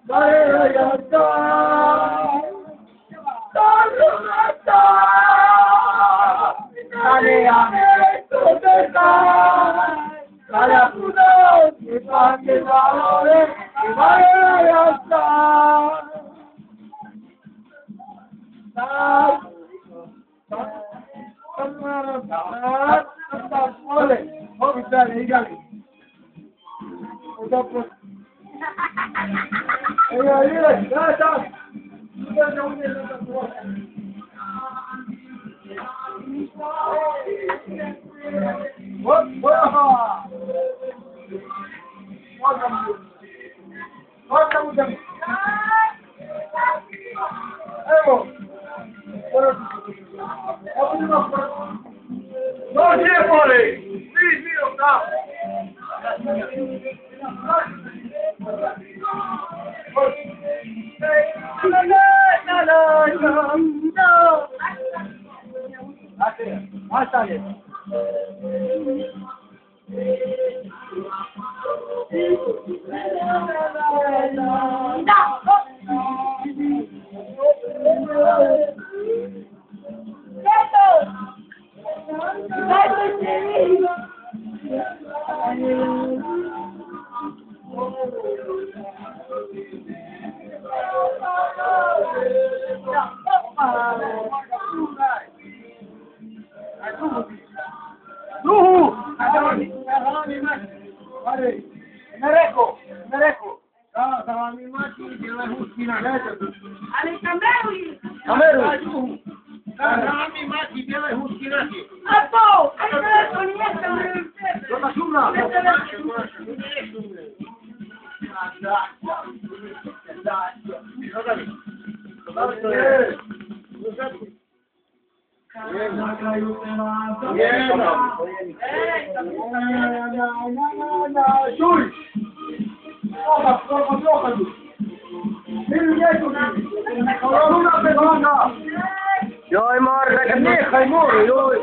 Joj, marrë, këtë një, kaj morë, joj.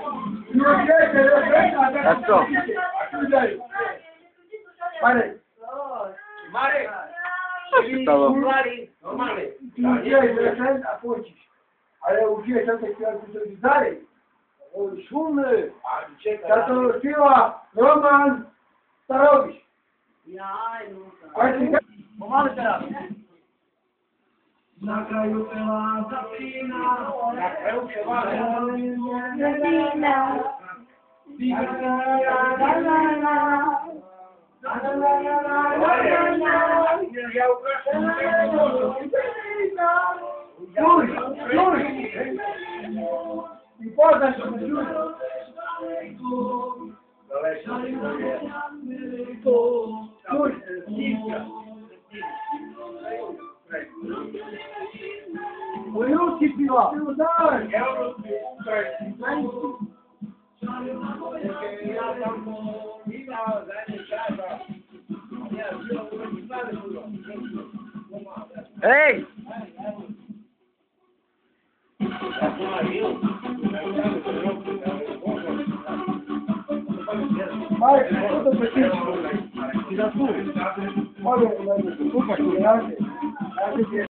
Asto. Mare. Stavo. Ale uđe sad se htjela kućevizare. Ovo je šume. Zato štiva Roman Starović. Pomalo se radi. Na kraju pela Sabrina. Na kraju pela Sabrina. I poznaš što me čuje. U Rusi piva. Ej! Mare, što to pretiče? I da tu. Može, tu pa što rade.